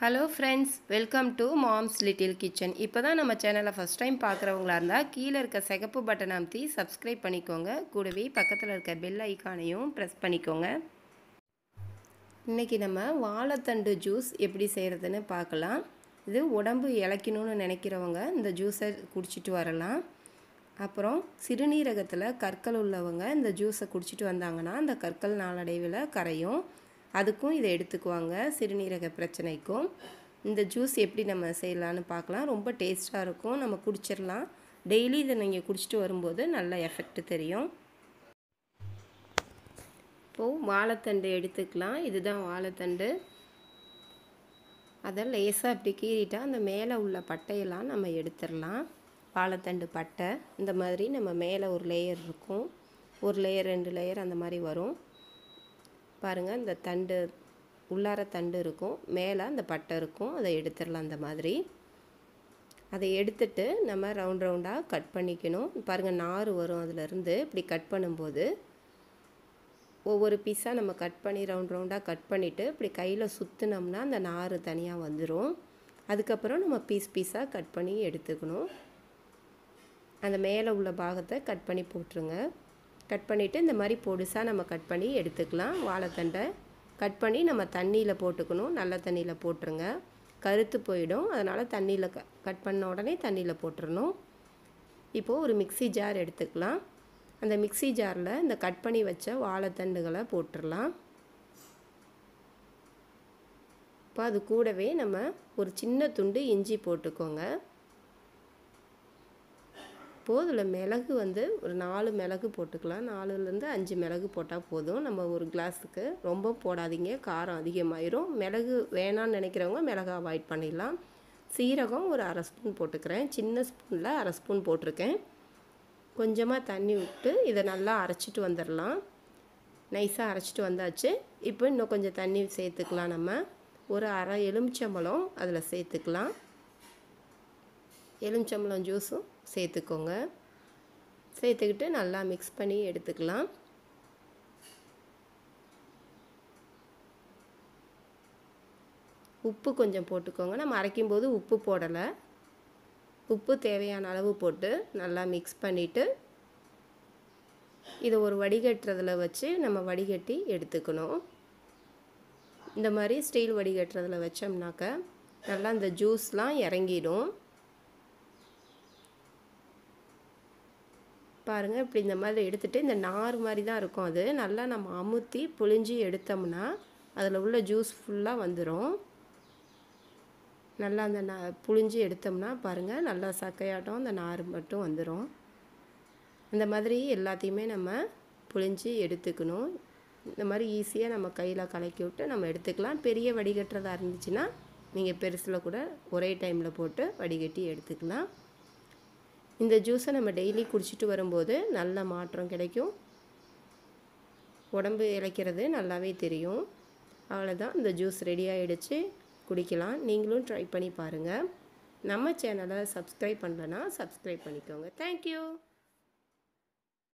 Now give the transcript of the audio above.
Hello friends, welcome to mom's little kitchen. இப்போ தான் நம்ம சேனலை ஃபஸ்ட் டைம் பார்க்குறவங்களா இருந்தால் கீழே இருக்க சிகப்பு பட்டன் அமைத்தி சப்ஸ்கிரைப் பண்ணிக்கோங்க. கூடவே பக்கத்தில் இருக்க பெல் ஐக்கானையும் ப்ரெஸ் பண்ணிக்கோங்க. இன்றைக்கி நம்ம வாழைத்தண்டு ஜூஸ் எப்படி செய்கிறதுன்னு பார்க்கலாம். இது உடம்பு இளைக்கணும்னு நினைக்கிறவங்க இந்த ஜூஸை குடிச்சிட்டு வரலாம். அப்புறம் சிறுநீரகத்தில் கற்கள் உள்ளவங்க இந்த ஜூஸை குடிச்சிட்டு வந்தாங்கன்னா அந்த கற்கள் நாளடைவில் கரையும். அதுக்கும் இதை எடுத்துக்குவாங்க, சிறுநீரக பிரச்சனைக்கும். இந்த ஜூஸ் எப்படி நம்ம செய்யலான்னு பார்க்கலாம். ரொம்ப டேஸ்ட்டாக இருக்கும், நம்ம குடிச்சிடலாம். டெய்லி இதை நீங்கள் குடிச்சிட்டு வரும்போது நல்ல எஃபெக்ட் தெரியும். இப்போது வாழைத்தண்டு எடுத்துக்கலாம். இதுதான் வாழைத்தண்டு. அதை லேசாக அப்படி கீறிட்டால் அந்த மேலே உள்ள பட்டையெல்லாம் நம்ம எடுத்துடலாம். வாழைத்தண்டு பட்டை இந்த மாதிரி நம்ம மேலே ஒரு லேயர் இருக்கும், ஒரு லேயர் 2 லேயர் அந்த மாதிரி வரும் பாருங்கள். இந்த தண்டு உள்ளார தண்டு இருக்கும், மேலே அந்த பட்டை இருக்கும், அதை எடுத்துடலாம். அந்த மாதிரி அதை எடுத்துட்டு நம்ம ரவுண்ட் ரவுண்டாக கட் பண்ணிக்கணும். பாருங்கள், நார் வரும் அதிலேருந்து. இப்படி கட் பண்ணும்போது ஒவ்வொரு பீஸாக நம்ம கட் பண்ணி ரவுண்ட் ரவுண்டாக கட் பண்ணிவிட்டு இப்படி கையில் சுற்றினோம்னா அந்த நார் தனியாக வந்துடும். அதுக்கப்புறம் நம்ம பீஸாக கட் பண்ணி எடுத்துக்கணும். அந்த மேலே உள்ள பாகத்தை கட் பண்ணி போட்டுருங்க. கட் பண்ணிவிட்டு இந்த மாதிரி பொடிசாக நம்ம கட் பண்ணி எடுத்துக்கலாம். வாழைத்தண்டை கட் பண்ணி நம்ம தண்ணியில் போட்டுக்கணும். நல்ல தண்ணியில் போட்டுருங்க, கருத்து போயிடும். அதனால் தண்ணியில் கட் பண்ண உடனே தண்ணியில் போட்டுடணும். இப்போது ஒரு மிக்ஸி ஜார் எடுத்துக்கலாம். அந்த மிக்ஸி ஜாரில் இந்த கட் பண்ணி வச்ச வாழைத்தண்டுகளை போட்டுடலாம். இப்போ அது கூடவே நம்ம ஒரு சின்ன துண்டு இஞ்சி போட்டுக்கோங்க. இப்போது இதில் மிளகு ஒரு 4 மிளகு போட்டுக்கலாம். 4லேருந்து 5 மிளகு போட்டால் போதும். நம்ம ஒரு கிளாஸுக்கு ரொம்ப போடாதீங்க, காரம் அதிகமாயிரும். மிளகு வேணான்னு நினைக்கிறவங்க மிளகு அவாய்ட் பண்ணிடலாம். சீரகம் ஒரு 1/2 ஸ்பூன் போட்டுக்கிறேன். சின்ன ஸ்பூனில் 1/2 ஸ்பூன் போட்டிருக்கேன். கொஞ்சமாக தண்ணி விட்டு இதை நல்லா அரைச்சிட்டு வந்துடலாம். நைஸாக அரைச்சிட்டு வந்தாச்சு. இப்போ இன்னும் கொஞ்சம் தண்ணி சேர்த்துக்கலாம். நம்ம ஒரு அரை எலுமிச்சம்பழம் அதில் சேர்த்துக்கலாம். எலுமிச்சம்பழம் ஜூஸும் சேர்த்துக்கோங்க. சேர்த்துக்கிட்டு நல்லா மிக்ஸ் பண்ணி எடுத்துக்கலாம். உப்பு கொஞ்சம் போட்டுக்கோங்க. நம்ம அரைக்கும்போது உப்பு போடலை. உப்பு தேவையான அளவு போட்டு நல்லா மிக்ஸ் பண்ணிவிட்டு இதை ஒரு வடிகட்டுறதில் வச்சு நம்ம வடிகட்டி எடுத்துக்கணும். இந்த மாதிரி ஸ்டீல் வடிகட்டுறதில் வச்சோம்னாக்க நல்லா இந்த ஜூஸ்லாம் இறங்கிடும். பாருங்கள், இப்படி இந்த மாதிரி எடுத்துகிட்டு இந்த நார் மாதிரி தான் இருக்கும். அது நல்லா நம்ம அமுத்தி புழிஞ்சி எடுத்தோம்னா அதில் உள்ள ஜூஸ் ஃபுல்லாக வந்துடும். நல்லா அந்த புழிஞ்சி எடுத்தோம்னா பாருங்கள், நல்லா சக்கையாட்டம் அந்த நார் மட்டும் வந்துடும். இந்த மாதிரி எல்லாத்தையுமே நம்ம புழிஞ்சி எடுத்துக்கணும். இந்த மாதிரி ஈஸியாக நம்ம கையில் கலக்கி விட்டு நம்ம எடுத்துக்கலாம். பெரிய வடிகட்டுறதா இருந்துச்சுன்னா நீங்கள் பெருசில் கூட ஒரே டைமில் போட்டு வடிகட்டி எடுத்துக்கலாம். இந்த ஜூஸை நம்ம டெய்லி குடிச்சிட்டு வரும்போது நல்ல மாற்றம் கிடைக்கும். உடம்பு இளைக்கிறது நல்லாவே தெரியும். அவ்வளோதான், இந்த ஜூஸ் ரெடி ஆகிடுச்சு, குடிக்கலாம். நீங்களும் ட்ரை பண்ணி பாருங்கள். நம்ம சேனலை சப்ஸ்கிரைப் பண்ணலன்னா சப்ஸ்கிரைப் பண்ணிக்கோங்க. தேங்க்யூ.